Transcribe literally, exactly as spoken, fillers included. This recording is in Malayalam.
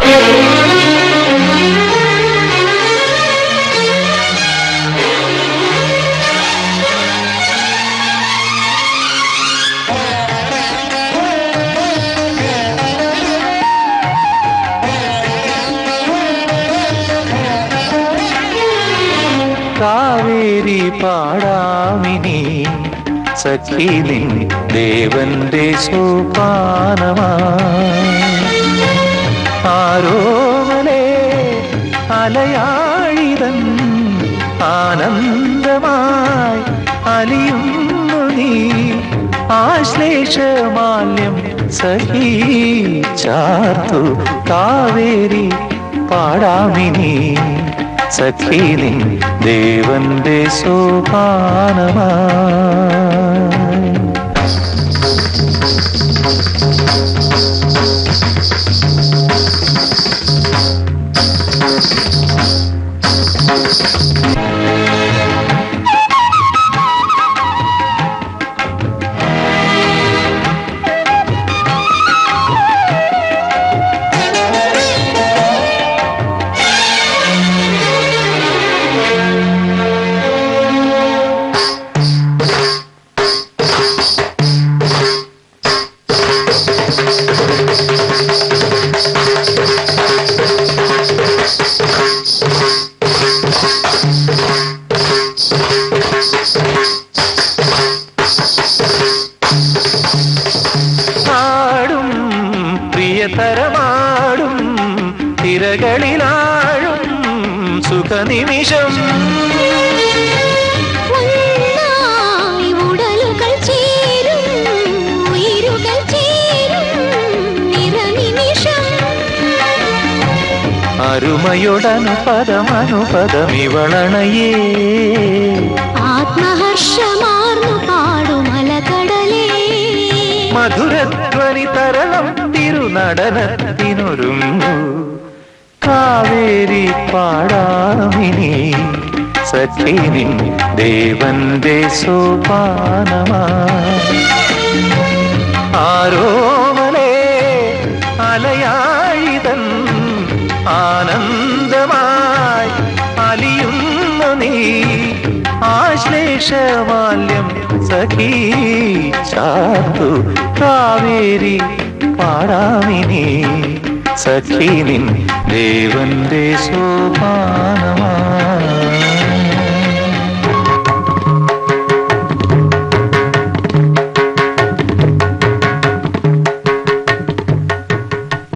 കാവേരി പാടാമിനി സഖി നിൻ ദേവന്റെ സോപാനമാ ആരോമലേ അലയാഴിതൻ ആനന്ദമായി അലിയുന്നു നീ ആശ്ലേഷമാല്യം സഖി ചാർത്തു കാവേരി പാടാമിനി സഖി നിൻ ദേവന്റെ സോപാനമാ തരമാടും തിരകളിലാഴും സുഖനിമിഷം ഉടലുകൾ ചേരും ഉയരുകൾ ചേരും നിറനിമിഷം അരുമയുടനുപദമനുപദമിവളണയേ ആത്മഹർഷമാർന്നു പാടുമലകടലേ മധുരധ്വനി തരണം തിരുനടനത്തിനൊരുങ്ങു കാവേരി പാടാമിനി സഖി നിൻ ദേവന്റെ സോപാനമാ ആരോമലേ അലയാഴിതൻ ആനന്ദമായി അലിയുന്നു നീ ആശ്ലേഷമാല്യം സഖി ചാർത്തു കാവേരി പാടാമിനി സഖി നിൻ ദേവന്റെ സോപാനമാ